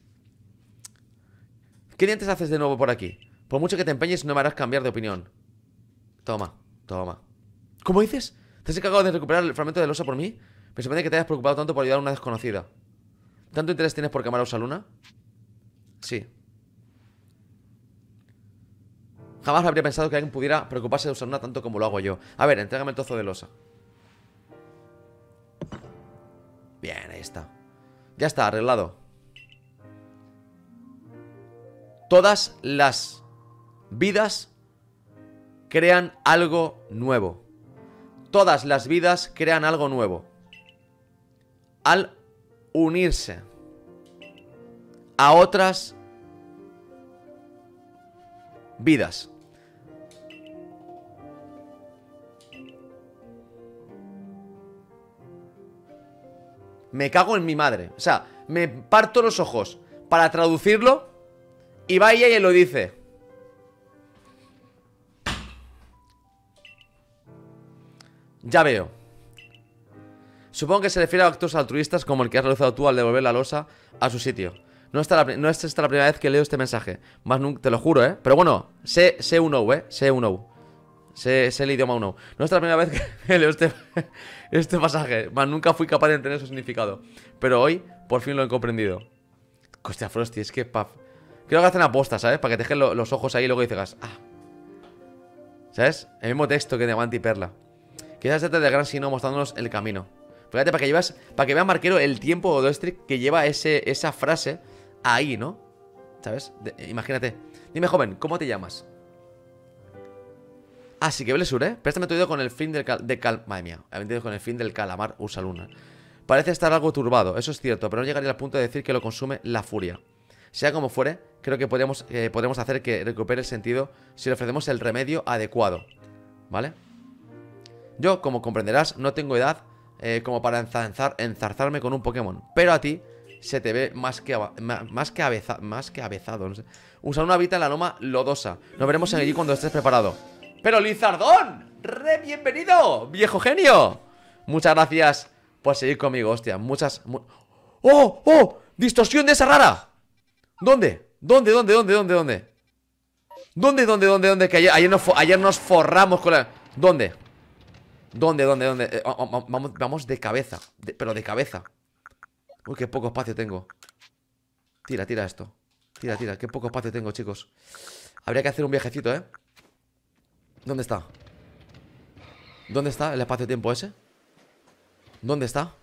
¿Qué dientes haces de nuevo por aquí? Por mucho que te empeñes, no me harás cambiar de opinión. Toma, toma. ¿Cómo dices? ¿Te has encargado de recuperar el fragmento de losa por mí? Me sorprende que te hayas preocupado tanto por ayudar a una desconocida. ¿Tanto interés tienes por quemar a Ursaluna? Sí. Jamás habría pensado que alguien pudiera preocuparse de Ursaluna tanto como lo hago yo. A ver, entrégame el trozo de losa. Bien, ahí está. Ya está, arreglado. Todas las vidas crean algo nuevo. Todas las vidas crean algo nuevo. Al unirse a otras vidas. Me cago en mi madre. O sea, me parto los ojos para traducirlo y va ella y lo dice. Ya veo. Supongo que se refiere a actos altruistas como el que has realizado tú al devolver la losa a su sitio. No es esta la primera vez que leo este mensaje. Más nunca, te lo juro, ¿eh? Pero bueno, sé uno, sé uno. Sé el idioma uno. No es la primera vez que leo este pasaje. Más nunca fui capaz de entender su significado. Pero hoy, por fin lo he comprendido. Hostia, Frosty, es que paf. Creo que hacen aposta, ¿sabes? Para que te dejen los ojos ahí y luego dices, ah. ¿Sabes? El mismo texto que Diamante y Perla. Quizás trate del gran Sino mostrándonos el camino. Fíjate, para que vea Marquero el tiempo o Doestric que lleva esa frase ahí, ¿no? ¿Sabes? Imagínate. Dime, joven, ¿cómo te llamas? Así que Blessur, ¿eh? Préstame tu oído con el fin Madre mía, con el fin del calamar Ursaluna. Parece estar algo turbado, eso es cierto, pero no llegaría al punto de decir que lo consume la furia. Sea como fuere, creo que podemos hacer que recupere el sentido si le ofrecemos el remedio adecuado. ¿Vale? Yo, como comprenderás, no tengo edad como para enzarzarme con un Pokémon. Pero a ti se te ve más que avezado, no sé. Ursaluna habita en la loma lodosa. Nos veremos allí cuando estés preparado. ¡Pero Lizardón! ¡Re bienvenido! ¡Viejo genio! Muchas gracias por seguir conmigo, hostia. ¡Oh! ¡Oh! ¡Distorsión de esa rara! ¿Dónde? ¿Dónde? Que ayer nos forramos con la... ¿Dónde? ¿Dónde? Vamos de cabeza. Pero de cabeza. Uy, qué poco espacio tengo. Tira esto. Tira. Qué poco espacio tengo, chicos. Habría que hacer un viajecito, ¿eh? ¿Dónde está? ¿Dónde está el espacio-tiempo ese? ¿Dónde está?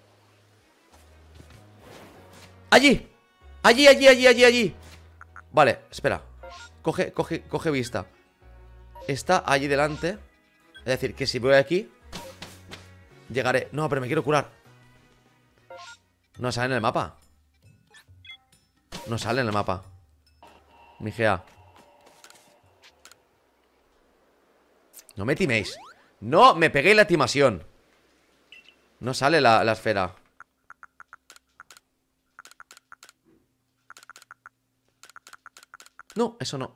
¡Allí! ¡Allí! Vale, espera. Coge vista. Está allí delante. Es decir, que si voy aquí llegaré. No, pero me quiero curar. No sale en el mapa. Migea. No me timéis. No me peguéis la timación. No sale la esfera. No, eso no.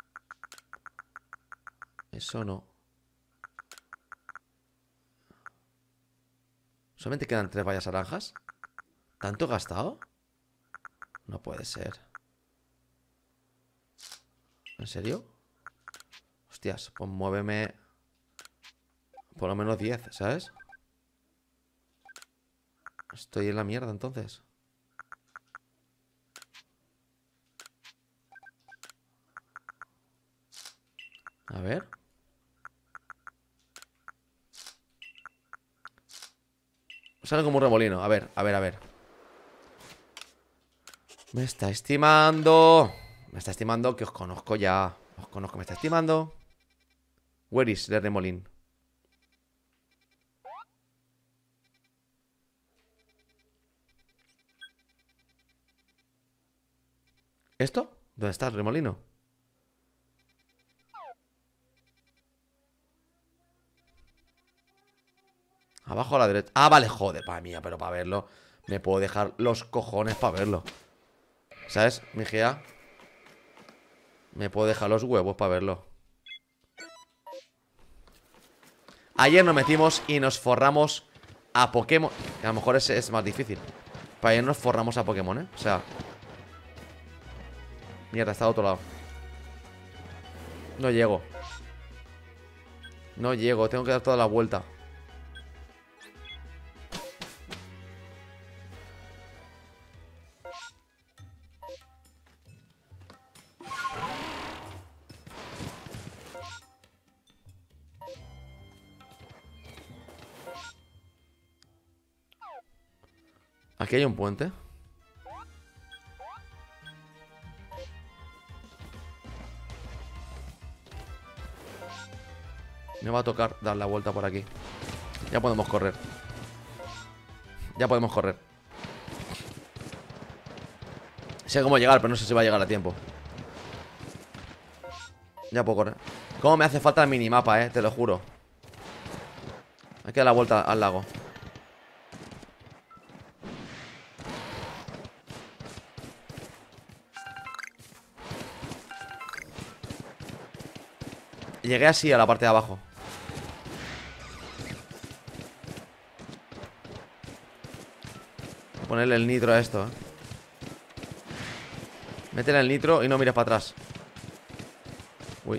¿Solamente quedan 3 vallas naranjas? ¿Tanto gastado? No puede ser. ¿En serio? Hostias, pues muéveme por lo menos 10, ¿sabes? Estoy en la mierda entonces. A ver. Sale como un remolino. A ver, a ver, a ver. Me está estimando. Me está estimando que os conozco ya. Os conozco, me está estimando. Where is the remolín? ¿Esto? ¿Dónde está el remolino? Abajo a la derecha. Ah, vale, joder, para mía, pero para verlo me puedo dejar los cojones para verlo. ¿Sabes, mijea? Me puedo dejar los huevos para verlo. Ayer nos metimos y nos forramos a Pokémon. Que a lo mejor ese es más difícil. Pero ayer nos forramos a Pokémon, ¿eh? O sea... Mierda, está a otro lado. No llego. No llego, tengo que dar toda la vuelta. Aquí hay un puente. Me va a tocar dar la vuelta por aquí. Ya podemos correr. Ya podemos correr. Sé cómo llegar, pero no sé si va a llegar a tiempo. Ya puedo correr. Cómo me hace falta el minimapa, te lo juro. Hay que dar la vuelta al lago. Llegué así a la parte de abajo. Voy a ponerle el nitro a esto, Métele el nitro y no mires para atrás. Uy.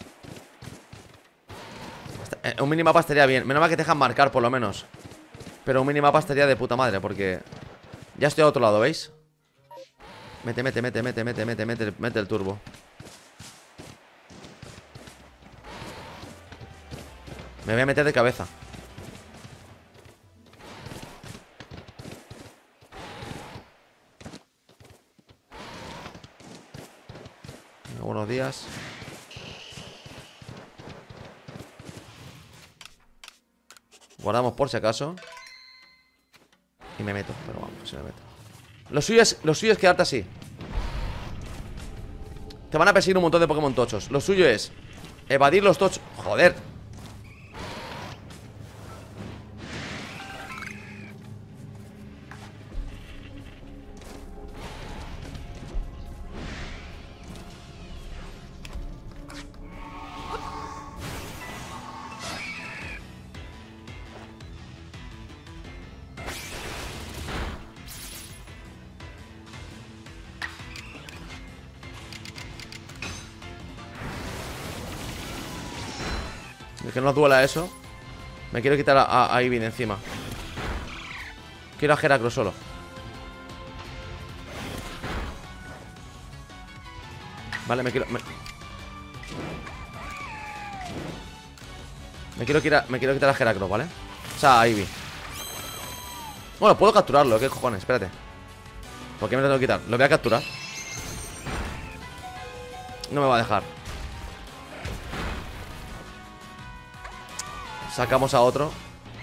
Un minimapa estaría bien. Menos mal que te dejan marcar por lo menos. Pero un minimapa estaría de puta madre porque... Ya estoy a otro lado, ¿veis? Mete el turbo. Me voy a meter de cabeza. Buenos días. Guardamos por si acaso. Y me meto, pero vamos, si me meto. Lo suyo es quedarte así. Te van a perseguir un montón de Pokémon tochos. Lo suyo es evadir los tochos. Joder. Es que no nos duela eso. Me quiero quitar a Ivy de encima. Quiero a Heracross solo. Vale, me quiero quitar a Heracross, ¿vale? O sea, a Ivy. Bueno, puedo capturarlo, ¿qué cojones? Espérate. ¿Por qué me lo tengo que quitar? Lo voy a capturar. No me va a dejar. Sacamos a otro.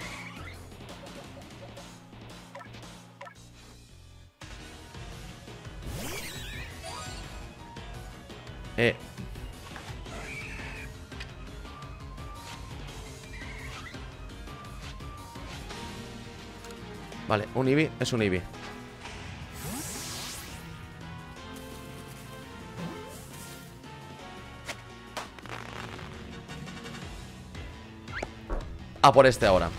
Vale, un Eevee es un Eevee. A por este ahora.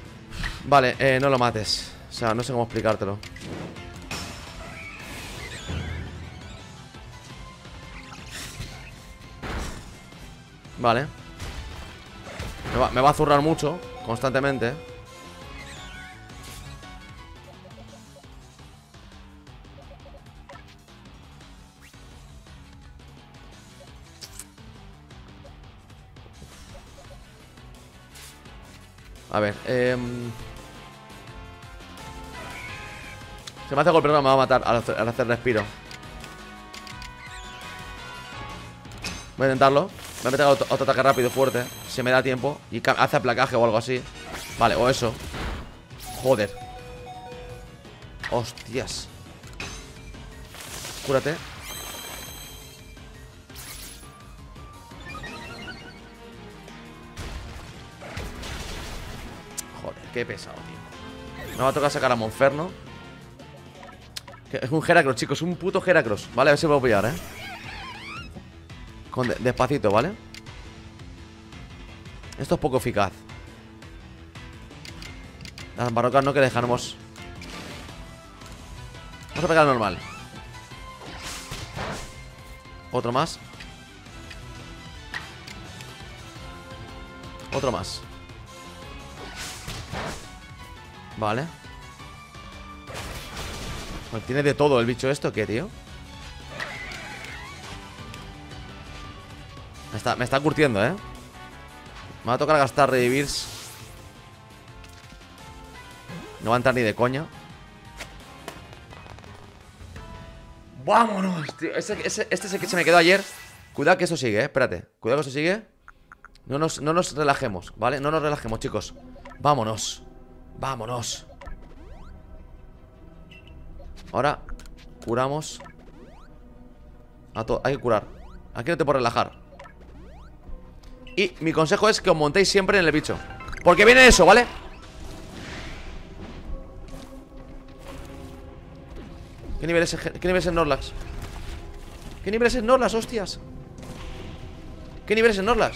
Vale, no lo mates. O sea, no sé cómo explicártelo. Vale. Me va a zurrar mucho, constantemente. A ver, se me hace golpear, me va a matar al hacer respiro. Voy a intentarlo. Voy a meter otro ataque rápido, fuerte. Si me da tiempo. Y hace placaje o algo así. Vale, o eso. Joder. Hostias. Cúrate. Joder, qué pesado, tío. Me va a tocar sacar a Monferno. Es un Heracross, chicos, un puto Heracross. Vale, a ver si lo puedo pillar, despacito, ¿vale? Esto es poco eficaz. Las barrocas no, que dejaremos. Vamos a pegar normal. Otro más. Otro más. Vale. Pues tiene de todo el bicho esto, ¿qué, tío? Me está curtiendo, Me va a tocar gastar revivirs. No va a entrar ni de coña. ¡Vámonos, tío! Este es el que se me quedó ayer. Cuidado que eso sigue, espérate. Cuidado que eso sigue. No nos relajemos, ¿vale? No nos relajemos, chicos. Vámonos. Vámonos. Ahora curamos. Hay que curar. Aquí no te puedo relajar. Y mi consejo es que os montéis siempre en el bicho, porque viene eso, ¿vale? ¿Qué nivel es Snorlax? ¿Qué nivel es Snorlax, hostias? ¿Qué nivel es Snorlax?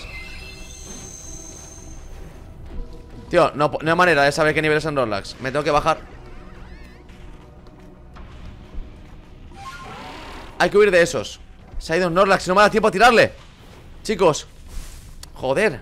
Tío, no hay manera de saber qué nivel es Snorlax. Me tengo que bajar. Hay que huir de esos. Se ha ido Snorlax y no me da tiempo a tirarle. Chicos. Joder.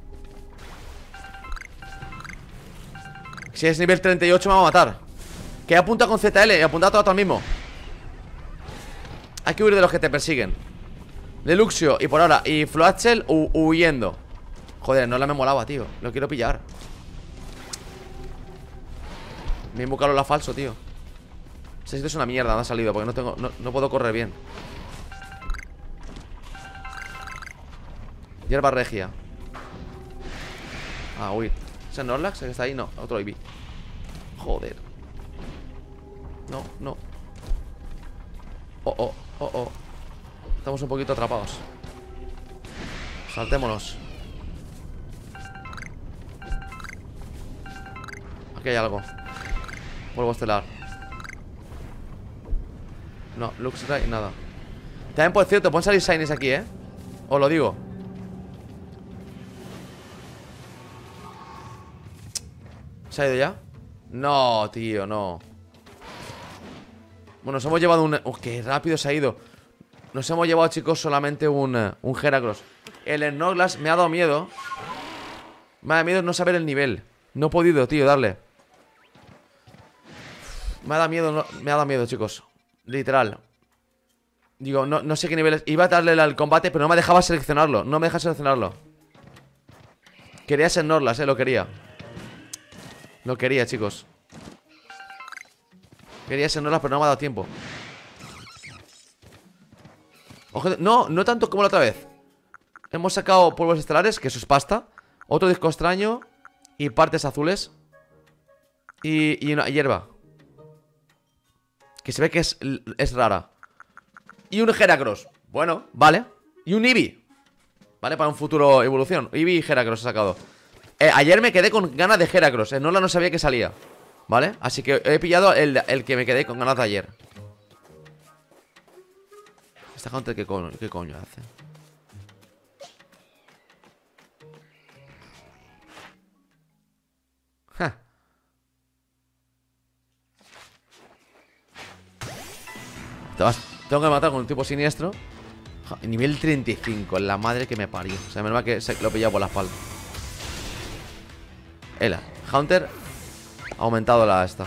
Si es nivel 38 me va a matar. Que apunta con ZL y apunta todo al mismo. Hay que huir de los que te persiguen. Deluxio y por ahora. Y Floatzel huyendo. Joder, no la me molaba, tío. Lo quiero pillar. Me he invocado la falso, tío. Ese sitio es una mierda, me ha salido porque no puedo correr bien. Hierba regia. Ah, huir. ¿Es Snorlax el que está ahí? No, otro Eevee. Joder. No. Oh. Estamos un poquito atrapados. Saltémonos. Aquí hay algo. Polvo estelar. No, Luxray, nada. También, por cierto, pueden salir Shinies aquí, Os lo digo. ¿Se ha ido ya? No, tío, no. Bueno, nos hemos llevado un... qué rápido se ha ido. Nos hemos llevado, chicos, solamente un Heracross. El Snorlax me ha dado miedo. Me ha dado miedo no saber el nivel. No he podido, tío, darle. Me ha dado miedo, chicos. Literal. Digo, no sé qué nivel es. Iba a darle al combate, pero no me dejaba seleccionarlo. No me deja seleccionarlo. Quería ser Snorlax, lo quería. Lo quería, chicos. Quería ser Snorlax, pero no me ha dado tiempo. Ojo, no tanto como la otra vez. Hemos sacado polvos estelares, que eso es pasta. Otro disco extraño. Y partes azules. Y una hierba. Que se ve que es rara. Y un Heracross. Bueno, vale. Y un Eevee. Vale, para un futuro evolución. Eevee y Heracross he sacado. Ayer me quedé con ganas de Heracross. Nola no sabía que salía. ¿Vale? Así que he pillado el que me quedé con ganas de ayer. Esta gente, ¿qué coño hace? Ja. Tengo que matar con un tipo siniestro. Nivel 35, la madre que me parió. O sea, menos mal que lo he pillado por la espalda. Haunter ha aumentado la esta.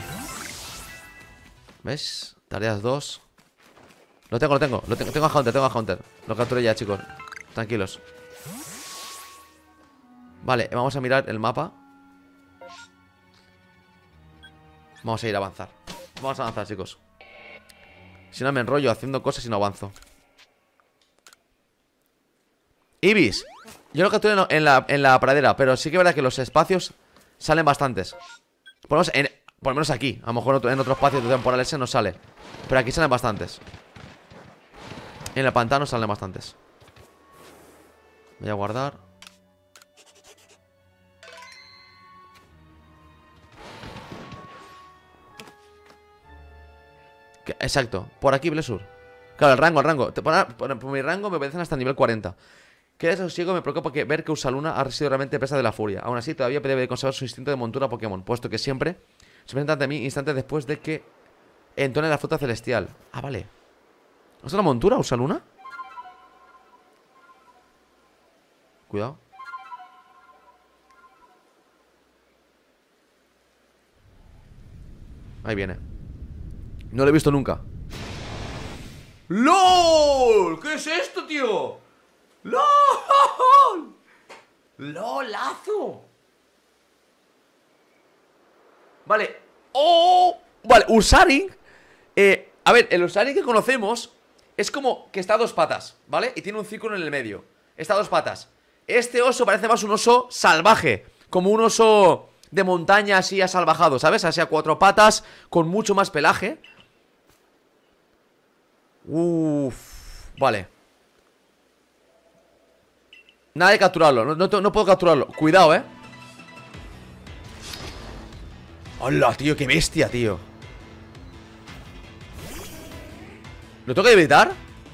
¿Ves? Tareas 2. Lo tengo a Haunter. Lo capturé ya, chicos. Tranquilos. Vale, vamos a mirar el mapa. Vamos a ir a avanzar. Vamos a avanzar, chicos. Si no me enrollo haciendo cosas y no avanzo. Ibis. Yo lo capturé en la pradera, pero sí que es verdad que los espacios salen bastantes. Por lo menos aquí. A lo mejor en otro espacio temporal ese no sale. Pero aquí salen bastantes. En el pantano salen bastantes. Voy a guardar. Exacto, por aquí, Blesur. Claro, el rango. Por mi rango me obedecen hasta el nivel 40. Que desasosiego me preocupa ver que Ursaluna ha sido realmente presa de la furia. Aún así, todavía debe conservar su instinto de montura Pokémon, puesto que siempre se presenta ante mí instantes después de que entone la fruta celestial. Ah, vale. ¿Es una montura, Ursaluna? Cuidado. Ahí viene. No lo he visto nunca. ¡LOL! ¿Qué es esto, tío? ¡LOL! ¡LOLazo! Vale. ¡Oh! Vale, Ursaring. A ver, el Ursaring que conocemos es como que está a dos patas, ¿vale? Y tiene un círculo en el medio. Está a dos patas. Este oso parece más un oso salvaje. Como un oso de montaña así asalvajado, ¿sabes? Así a cuatro patas, con mucho más pelaje. Vale. Nada de capturarlo, no puedo capturarlo. Cuidado, Hola, tío, qué bestia, tío. ¿Lo tengo que evitar?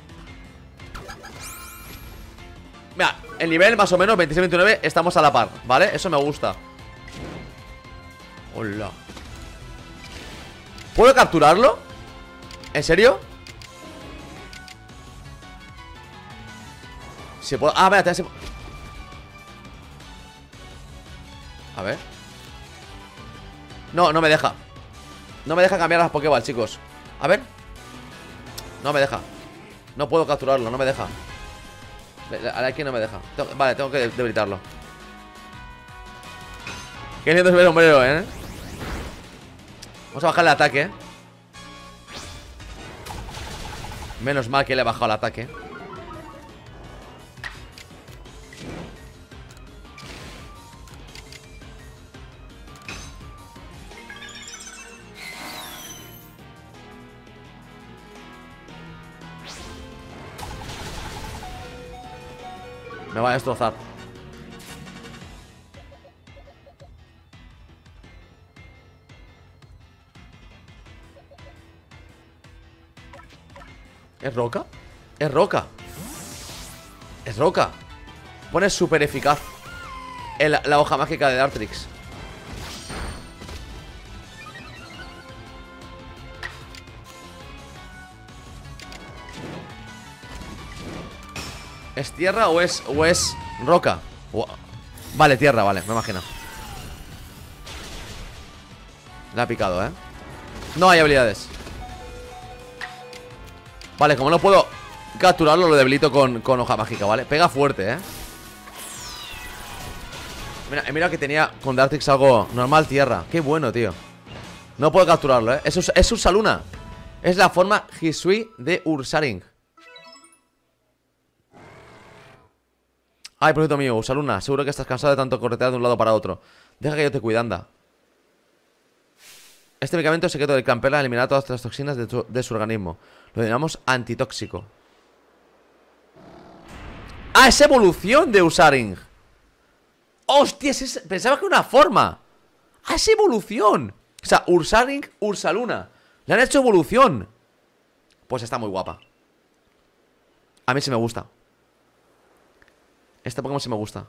Mira, el nivel más o menos 26-29 estamos a la par, ¿vale? Eso me gusta. Hola. ¿Puedo capturarlo? ¿En serio? ¿Se puede? Ah, espérate, a ver. No me deja. No me deja cambiar las Pokéball, chicos. A ver. No me deja. No puedo capturarlo, no me deja. Aquí no me deja. Vale, tengo que debilitarlo. Qué lindo es ver sombrero, Vamos a bajar el ataque. Menos mal que le he bajado el ataque. Me va a destrozar. ¿Es roca? Es roca. Es roca. Pone súper eficaz la hoja mágica de Dartrix. ¿Es tierra o es roca? Vale, tierra, vale, me imagino. Le ha picado, No hay habilidades. Vale, como no puedo capturarlo, lo debilito con hoja mágica, ¿vale? Pega fuerte, Mira, mira que tenía con Dartrix algo normal, tierra. Qué bueno, tío. No puedo capturarlo, Es Ursaluna. Es la forma Hisui de Ursaring. Ay, proyecto mío, Ursaluna, seguro que estás cansado de tanto corretear de un lado para otro. Deja que yo te cuide, anda. Este medicamento secreto del Campela eliminará todas las toxinas de su organismo. Lo llamamos antitóxico. ¡Ah, es evolución de Ursaring! ¡Hostia! Pensaba que era una forma. ¡Ah, es evolución! O sea, Ursaring, Ursaluna. Le han hecho evolución. Pues está muy guapa. A mí sí me gusta. Este Pokémon sí me gusta.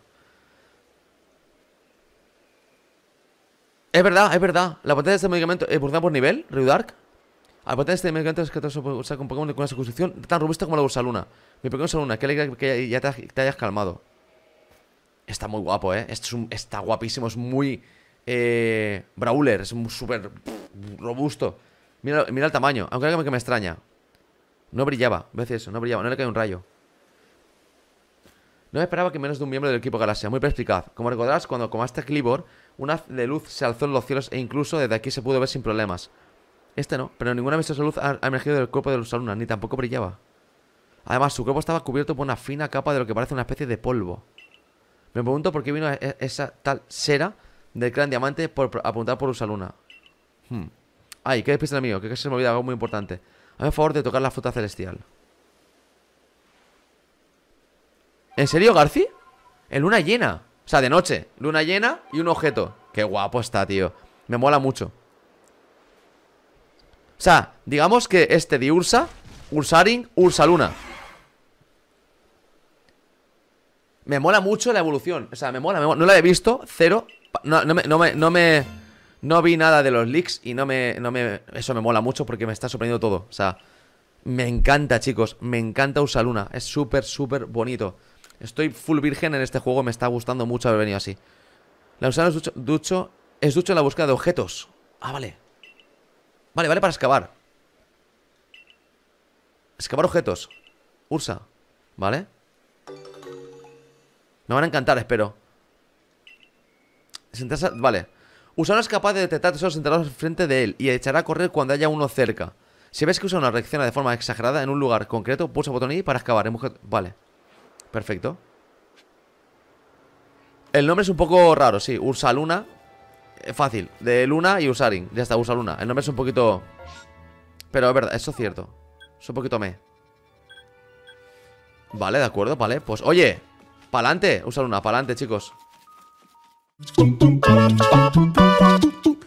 Es verdad. La potencia de este medicamento evoluciona por nivel, Ryudark. Al potencia este me encanta es que te usa con Pokémon con una constitución tan robusta como la Ursaluna. Mi Pokémon Ursaluna, qué alegre que ya te hayas calmado. Está muy guapo, está guapísimo, es muy brawler, es súper robusto. Mira el tamaño, aunque algo que me extraña. No brillaba, ves eso, no brillaba, no le cae un rayo. No me esperaba que menos de un miembro del equipo Galaxia, muy perspicaz. Como recordarás, cuando comaste Clibor, un haz de luz se alzó en los cielos e incluso desde aquí se pudo ver sin problemas. Este no, pero ninguna vistosa luz ha emergido del cuerpo de Ursaluna, ni tampoco brillaba. Además, su cuerpo estaba cubierto por una fina capa de lo que parece una especie de polvo. Me pregunto por qué vino esa tal cera del gran diamante por apuntar por Ursaluna. Ay, qué despiste el mío, que casi se me olvida algo muy importante. Hazme el favor de tocar la fruta celestial. ¿En serio, Garci? En luna llena. O sea, de noche. Luna llena y un objeto. Qué guapo está, tío. Me mola mucho. O sea, digamos que este de Ursa, Ursaring, Ursaluna. Me mola mucho la evolución. O sea, me mola. No la he visto, cero. No vi nada de los leaks y eso me mola mucho porque me está sorprendiendo todo. O sea, me encanta, chicos. Me encanta Ursaluna. Es súper, súper bonito. Estoy full virgen en este juego. Me está gustando mucho haber venido así. La Ursaluna es ducho en la búsqueda de objetos. Ah, vale. Vale para excavar. Excavar objetos. Ursa. Vale. Me van a encantar, espero. Vale. Ursaluna es capaz de detectar tesoros enterrados frente de él y echará a correr cuando haya uno cerca. Si ves que Ursaluna reacciona de forma exagerada en un lugar concreto, pulsa el botón I para excavar. Vale. Perfecto. El nombre es un poco raro, sí. Ursaluna. Fácil. De Luna y Ursaring. Ya está, Ursaluna. El nombre es un poquito... Pero es verdad, eso es cierto. Es un poquito Vale, de acuerdo, vale. Pues, oye, pa'lante, Ursaluna, pa'lante, chicos.